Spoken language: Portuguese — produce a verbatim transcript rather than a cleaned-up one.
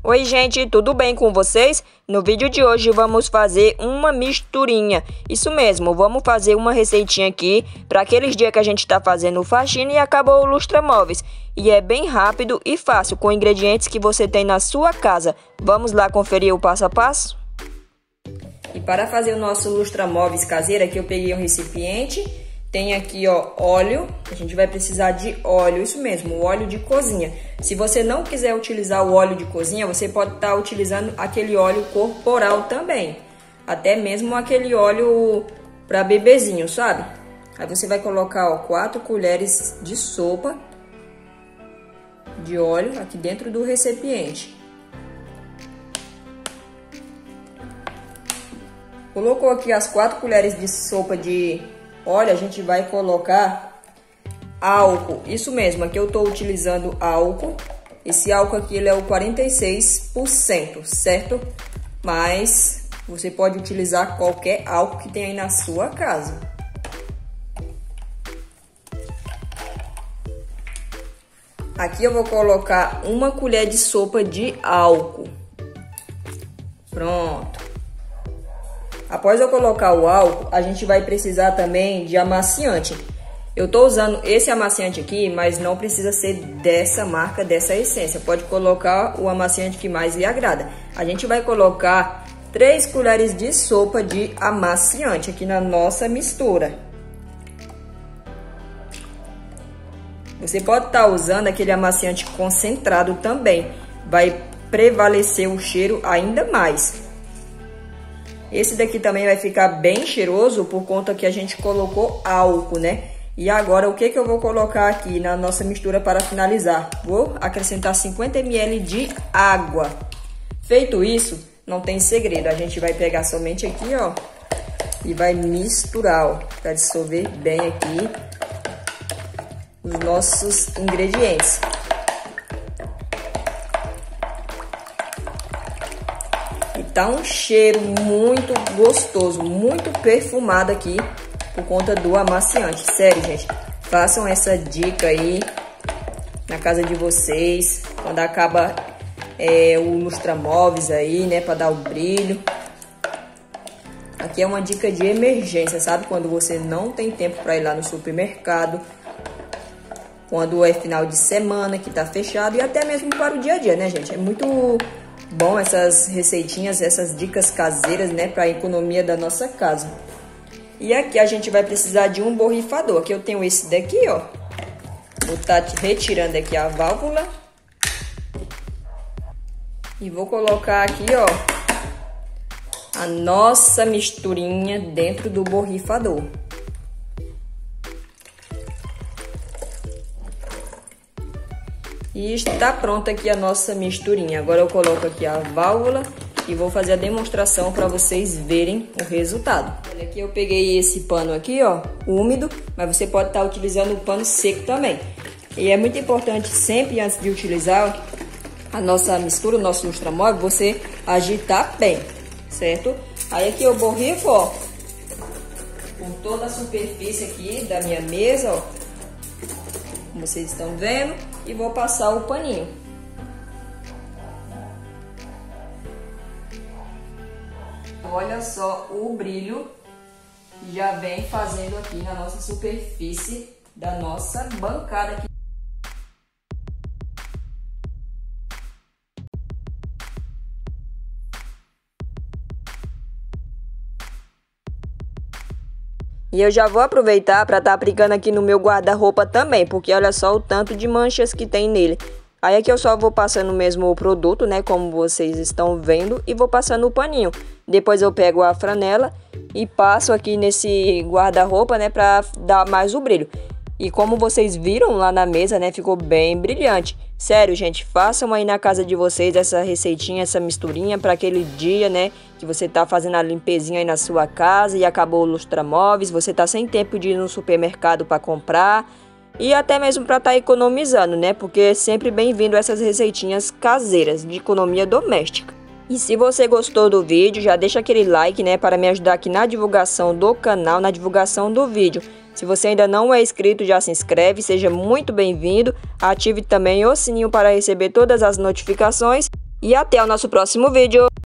Oi gente, tudo bem com vocês? No vídeo de hoje vamos fazer uma misturinha. Isso mesmo, vamos fazer uma receitinha aqui para aqueles dias que a gente está fazendo faxina e acabou o lustramóveis. E é bem rápido e fácil, com ingredientes que você tem na sua casa. Vamos lá conferir o passo a passo? E para fazer o nosso lustramóveis caseiro, aqui eu peguei um recipiente. Tem aqui, ó, óleo. A gente vai precisar de óleo, isso mesmo, óleo de cozinha. Se você não quiser utilizar o óleo de cozinha, você pode estar utilizando aquele óleo corporal também. Até mesmo aquele óleo para bebezinho, sabe? Aí você vai colocar, ó, quatro colheres de sopa de óleo aqui dentro do recipiente. Colocou aqui as quatro colheres de sopa de óleo, a gente vai colocar álcool. Isso mesmo, aqui eu estou utilizando álcool. Esse álcool aqui ele é o quarenta e seis por cento, certo? Mas você pode utilizar qualquer álcool que tem aí na sua casa. Aqui eu vou colocar uma colher de sopa de álcool. Pronto. Após eu colocar o álcool, a gente vai precisar também de amaciante. Eu tô usando esse amaciante aqui, mas não precisa ser dessa marca, dessa essência. Pode colocar o amaciante que mais lhe agrada. A gente vai colocar três colheres de sopa de amaciante aqui na nossa mistura. Você pode estar usando aquele amaciante concentrado também. Vai prevalecer o cheiro ainda mais. Esse daqui também vai ficar bem cheiroso por conta que a gente colocou álcool, né? E agora o que que eu vou colocar aqui na nossa mistura para finalizar? Vou acrescentar cinquenta mililitros de água. Feito isso, não tem segredo. A gente vai pegar somente aqui, ó, e vai misturar, ó, para dissolver bem aqui os nossos ingredientes. Tá um cheiro muito gostoso, muito perfumado aqui por conta do amaciante. Sério, gente, façam essa dica aí na casa de vocês, quando acaba é, o lustramóveis aí, né, para dar o brilho. Aqui é uma dica de emergência, sabe? Quando você não tem tempo para ir lá no supermercado, quando é final de semana que tá fechado e até mesmo para o dia a dia, né, gente? É muito bom essas receitinhas, essas dicas caseiras, né, para a economia da nossa casa. E aqui a gente vai precisar de um borrifador. Aqui eu tenho esse daqui, ó. Vou estar retirando aqui a válvula. E vou colocar aqui, ó, a nossa misturinha dentro do borrifador. E está pronta aqui a nossa misturinha. Agora eu coloco aqui a válvula e vou fazer a demonstração para vocês verem o resultado. Olha, aqui eu peguei esse pano aqui, ó, úmido, mas você pode estar utilizando o pano seco também. E é muito importante sempre, antes de utilizar a nossa mistura, o nosso lustramóvel, você agitar bem, certo? Aí aqui eu borrifo, ó, por toda a superfície aqui da minha mesa, ó, como vocês estão vendo. E vou passar o paninho. Olha só o brilho que já vem fazendo aqui na nossa superfície da nossa bancada aqui. E eu já vou aproveitar para estar tá aplicando aqui no meu guarda-roupa também, porque olha só o tanto de manchas que tem nele. Aí aqui eu só vou passando mesmo o produto, né, como vocês estão vendo, e vou passando o paninho. Depois eu pego a franela e passo aqui nesse guarda-roupa, né, para dar mais o brilho. E como vocês viram lá na mesa, né, ficou bem brilhante. Sério, gente, façam aí na casa de vocês essa receitinha, essa misturinha para aquele dia, né, que você tá fazendo a limpezinha aí na sua casa e acabou o lustramóveis, você tá sem tempo de ir no supermercado para comprar e até mesmo para estar tá economizando, né, porque é sempre bem-vindo essas receitinhas caseiras de economia doméstica. E se você gostou do vídeo, já deixa aquele like, né, para me ajudar aqui na divulgação do canal, na divulgação do vídeo. Se você ainda não é inscrito, já se inscreve, seja muito bem-vindo. Ative também o sininho para receber todas as notificações. E até o nosso próximo vídeo.